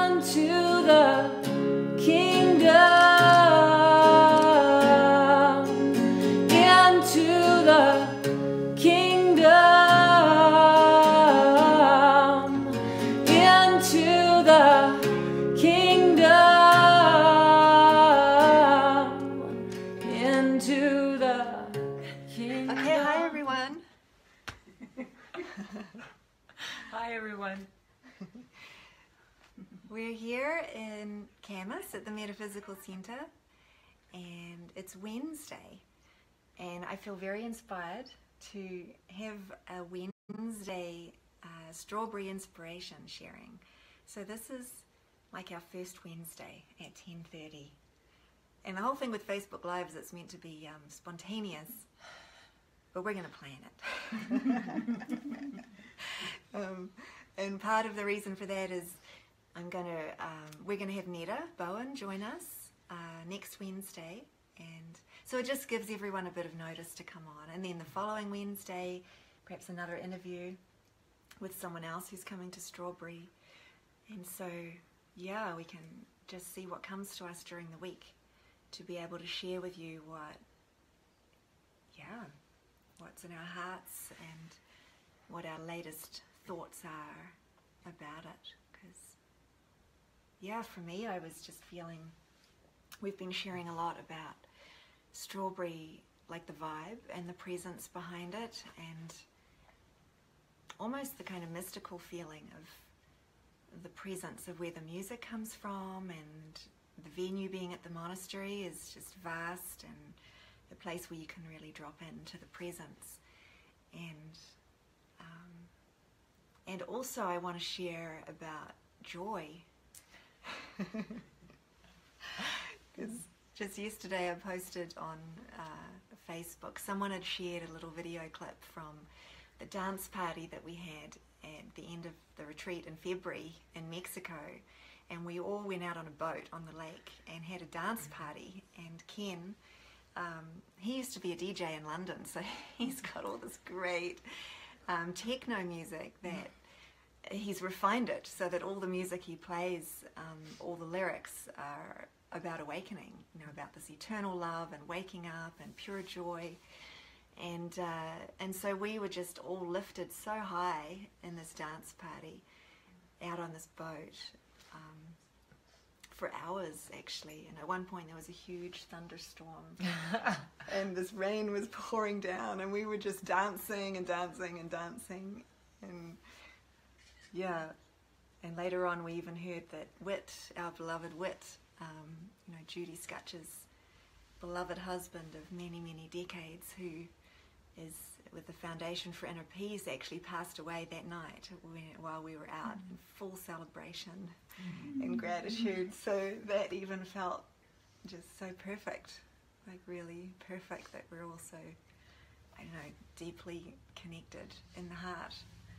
into the kingdom, into the kingdom, into the kingdom, into the kingdom. Okay, hi everyone. Hi everyone. We're here in Camas at the Metaphysical Centre, and it's Wednesday, and I feel very inspired to have a Wednesday strawberry inspiration sharing. So this is like our first Wednesday at 10:30, and the whole thing with Facebook Live is it's meant to be spontaneous, but we're going to plan it. And part of the reason for that is we're going to have Netta Bowen join us next Wednesday, and so it just gives everyone a bit of notice to come on. And then the following Wednesday, perhaps another interview with someone else who's coming to Strawberry. And so, yeah, we can just see what comes to us during the week to be able to share with you what's in our hearts and what our latest thoughts are about it. Because, yeah, for me, I was just feeling, we've been sharing a lot about Strawberry, like the vibe and the presence behind it, and almost the kind of mystical feeling of the presence of where the music comes from, and the venue being at the monastery is just vast and a place where you can really drop into the presence. And also I want to share about joy. Because just yesterday I posted on Facebook, someone had shared a little video clip from the dance party that we had at the end of the retreat in February in Mexico, and we all went out on a boat on the lake and had a dance party. And Ken, he used to be a DJ in London, so he's got all this great techno music that he's refined it so that all the music he plays, all the lyrics are about awakening, about this eternal love and waking up and pure joy. And so we were just all lifted so high in this dance party out on this boat for hours, actually. And at one point there was a huge thunderstorm and this rain was pouring down, and we were just dancing and dancing and dancing. And yeah, and later on we even heard that Whit, our beloved Whit, Judy Scutch's beloved husband of many, many decades, who is with the Foundation for Inner Peace, actually passed away that night while we were out in full celebration and gratitude. So that even felt just so perfect, like really perfect, that we're also, deeply connected in the heart.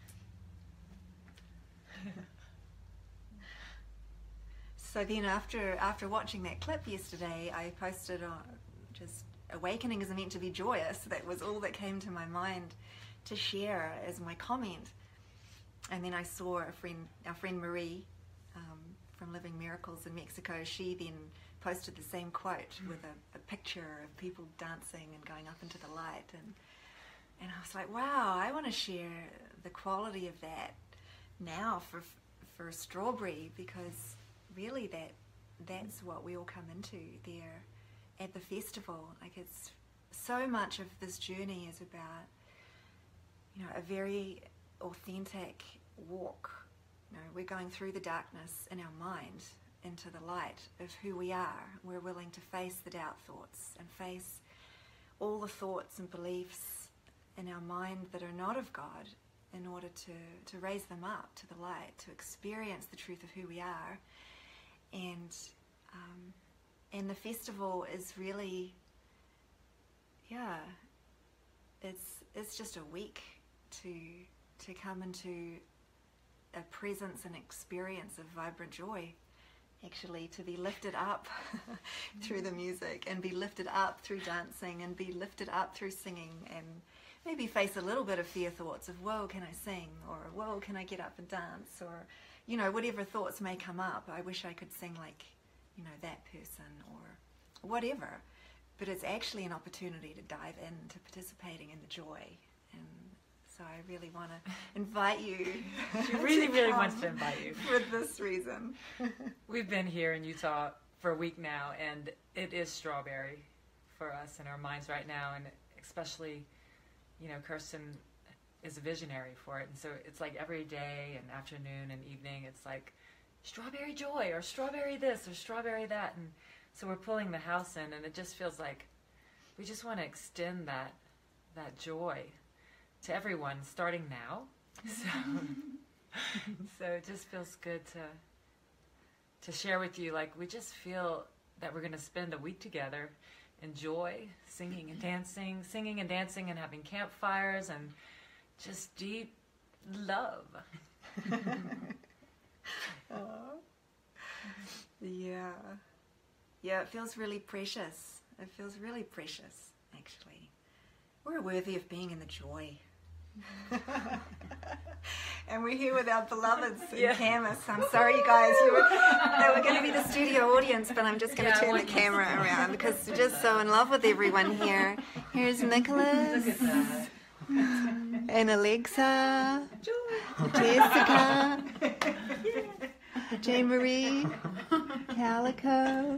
So then after watching that clip yesterday, I posted on just awakening is meant to be joyous. That was all that came to my mind to share as my comment. And then I saw our friend Marie from Living Miracles in Mexico. She then posted the same quote with a picture of people dancing and going up into the light. And I was like, wow, I want to share the quality of that now for Strawberry, because really that's what we all come into there at the festival. Like, it's so much of this journey is about a very authentic walk. We're going through the darkness in our mind into the light of who we are. We're willing to face the doubt thoughts and face all the thoughts and beliefs in our mind that are not of God, in order to raise them up to the light, to experience the truth of who we are. And the festival is really, it's just a week to come into a presence and experience of vibrant joy, actually, to be lifted up through the music, and be lifted up through dancing, and be lifted up through singing, and maybe face a little bit of fear thoughts of, whoa, can I sing? Or, whoa, can I get up and dance? Or, you know, whatever thoughts may come up, I wish I could sing like, you know, that person or whatever. But it's actually an opportunity to dive into participating in the joy. And so I really want to invite you. She really, really wants to invite you. For this reason. We've been here in Utah for a week now, and it is strawberry for us in our minds right now, and especially, you know, Kirsten is a visionary for it, and so it's like every day and afternoon and evening, it's like strawberry joy or strawberry this or strawberry that, and so we're pulling the house in, and it just feels like we just want to extend that joy to everyone starting now. So it just feels good to share with you. Like, we just feel that we're going to spend a week together in joy, singing and dancing and having campfires and just deep love. Yeah, it feels really precious. It feels really precious, actually. We're worthy of being in the joy. And we're here with our beloveds in Camas. I'm sorry, you guys. They were going to be the studio audience, but I'm just going to turn the camera around because we're just so in love with everyone here. Here's Nicholas. Look at that. And Alexa. Jessica. Jane Marie. Calico.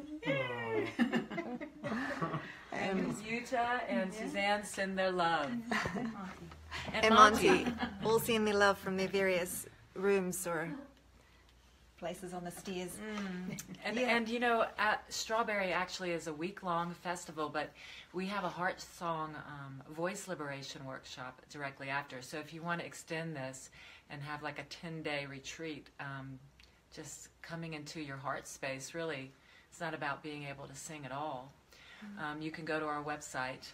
And Utah and Suzanne send their love. And Monty, all send their love from their various rooms or places on the stairs. And you know, Strawberry actually is a week-long festival, but we have a Heart Song voice liberation workshop directly after. So if you want to extend this and have like a 10-day retreat, just coming into your heart space, really, it's not about being able to sing at all. You can go to our website,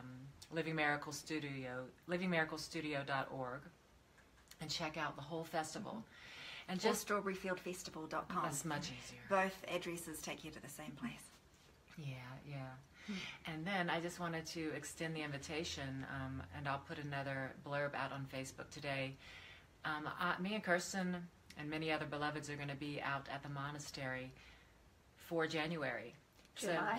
livingmiraclestudio.org, and check out the whole festival. And just strawberryfieldfestival.com. That's much easier. Both addresses take you to the same place. Yeah. And then I just wanted to extend the invitation, and I'll put another blurb out on Facebook today. Me and Kirsten and many other beloveds are going to be out at the monastery for January. July.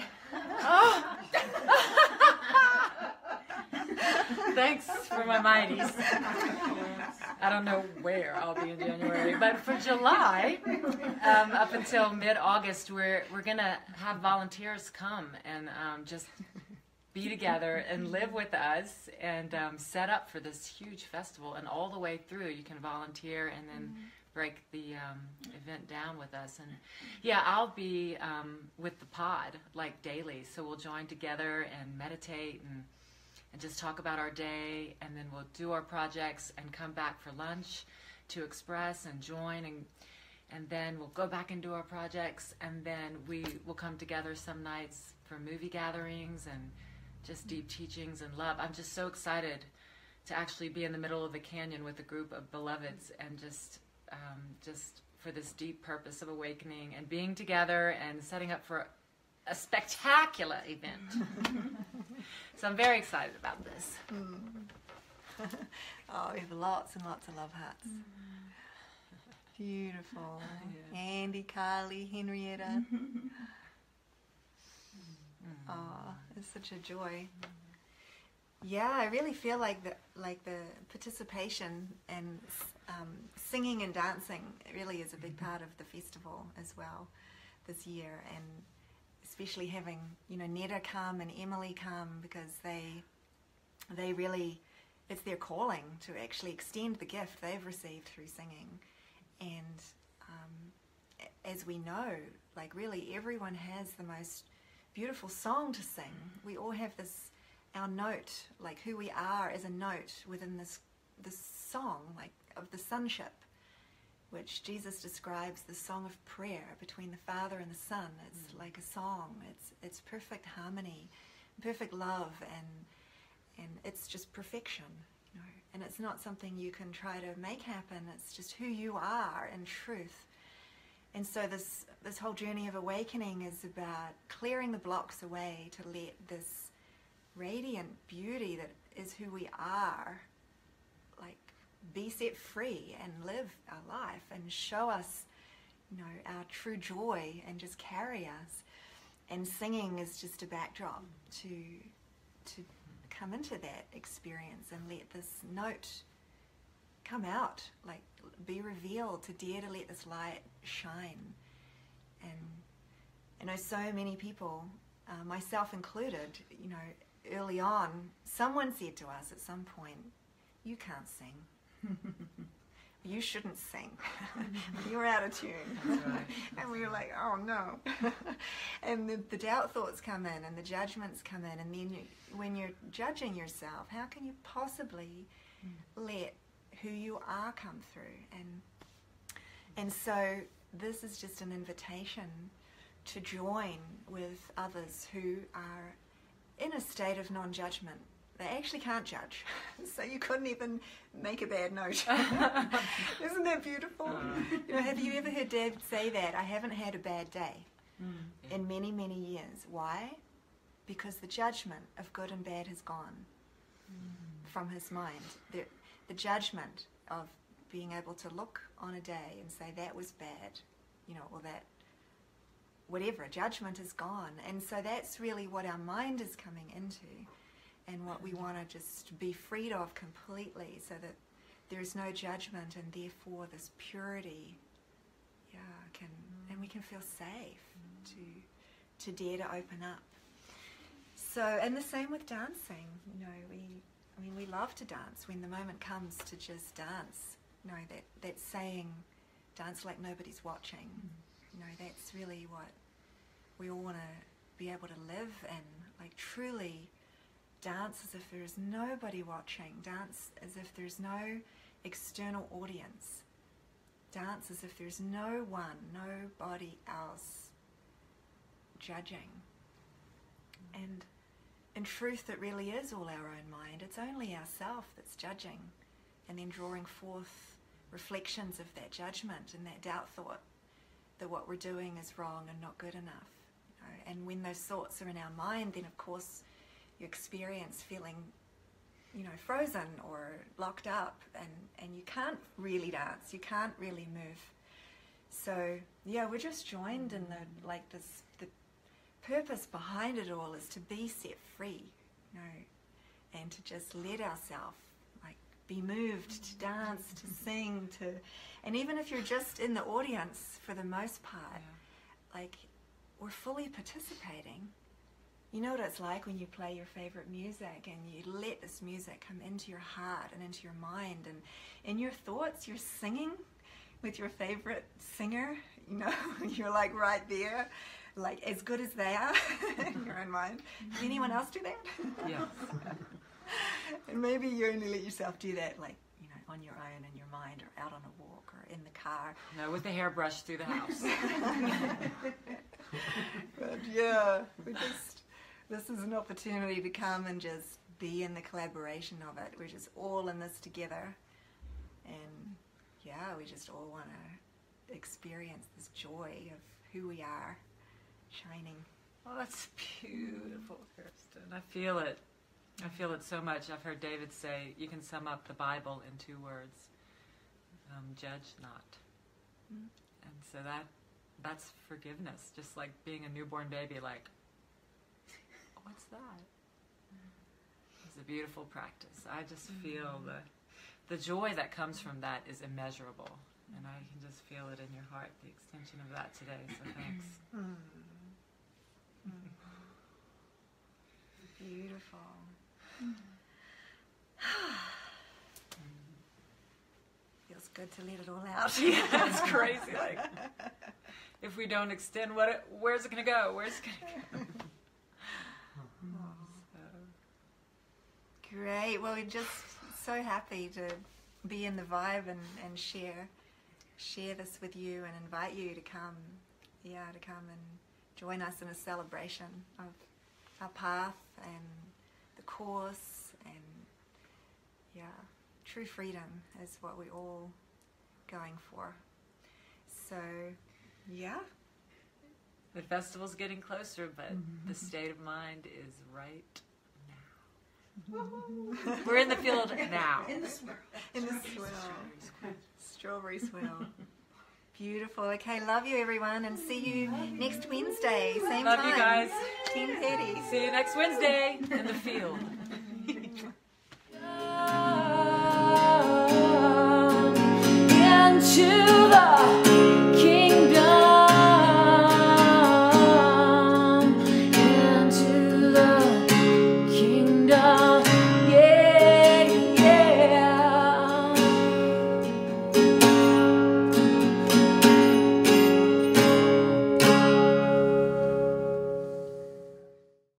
Thanks for my mighties. I don't know where I'll be in January, but for July, up until mid-August, we're gonna have volunteers come and just be together and live with us and set up for this huge festival. And all the way through, you can volunteer and then break the event down with us. And yeah, I'll be with the pod like daily, so we'll join together and meditate and just talk about our day, and then we'll do our projects and come back for lunch to express and join, and then we'll go back and do our projects, and then we will come together some nights for movie gatherings and just deep teachings and love. I'm just so excited to actually be in the middle of the canyon with a group of beloveds and just for this deep purpose of awakening and being together and setting up for a spectacular event. So I'm very excited about this. Oh, we have lots and lots of love hearts. Beautiful. Yeah. Andy, Carly, Henrietta. Oh, it's such a joy. Yeah, I really feel like the participation and singing and dancing really is a big part of the festival as well this year, and especially having, you know, Neda come and Emily come, because they really, it's their calling to actually extend the gift they've received through singing. And as we know, like, really everyone has the most beautiful song to sing. We all have this, our note, like who we are as a note within this song, like of the sonship, which Jesus describes the song of prayer between the Father and the Son. It's like a song. It's perfect harmony, perfect love, and it's just perfection, you know. And it's not something you can try to make happen. It's just who you are in truth. And so this whole journey of awakening is about clearing the blocks away to let this radiant beauty that is who we are, like, be set free and live our life and show us, our true joy and just carry us. And singing is just a backdrop to come into that experience and let this note come out, like be revealed, to dare to let this light shine. And I know so many people, myself included, early on, someone said to us at some point, "You can't sing. You shouldn't sing. You're out of tune." Right. And we were like, "Oh no." And the doubt thoughts come in and the judgments come in, and then when you're judging yourself, how can you possibly let who you are come through? And so this is just an invitation to join with others who are in a state of non-judgment. They actually can't judge, so you couldn't even make a bad note. Isn't that beautiful? Have you ever heard Dad say that? "I haven't had a bad day in many, many years." Why? Because the judgment of good and bad has gone from his mind. The judgment of being able to look on a day and say that was bad, or that whatever, judgment is gone. And so that's really what our mind is coming into, and what we want to just be freed of completely, so that there is no judgment, and therefore this purity, and we can feel safe to dare to open up. So, and the same with dancing. We love to dance when the moment comes to just dance. That saying, "Dance like nobody's watching." That's really what we all want to be able to live in, like truly dance as if there is nobody watching, dance as if there's no external audience, dance as if there's nobody else judging. And in truth, it really is all our own mind. It's only ourself that's judging, and then drawing forth reflections of that judgment and that doubt thought that what we're doing is wrong and not good enough. And when those thoughts are in our mind, then of course you experience feeling, frozen or locked up, and you can't really dance, you can't really move. So we're just joined in the purpose behind it all is to be set free, and to just let ourselves be moved to dance, to sing, and even if you're just in the audience for the most part, we're fully participating. You know what it's like when you play your favorite music and you let this music come into your heart and into your mind, and in your thoughts you're singing with your favorite singer, you're right there, as good as they are in your own mind. Does anyone else do that? Yes. And maybe you only let yourself do that on your own in your mind, or out on a walk, or in the car. No, with the hairbrush through the house. But this is an opportunity to come and just be in the collaboration of it. We're just all in this together, and we just all want to experience this joy of who we are shining. Well, that's beautiful, Kirsten. I feel it. I feel it so much. I've heard David say you can sum up the Bible in 2 words: judge not. And so that's forgiveness. Just like being a newborn baby, what's that? It's a beautiful practice. I just feel the joy that comes from that is immeasurable, and I can just feel it in your heart, the extension of that today. So thanks. Beautiful. Feels good to let it all out. Yeah, it's crazy. If we don't extend, where's it going to go? Where's it going to go? Great. Well, we're just so happy to be in the vibe and share this with you, and invite you to come and join us in a celebration of our path and the course, and true freedom is what we're all going for. So the festival's getting closer, but the state of mind is right now. We're in the field now. In the swirl. Strawberry swirl. Beautiful. Okay, love you everyone, and see you next Wednesday, same Love time. you guys. 10:30. See you next Wednesday in the field.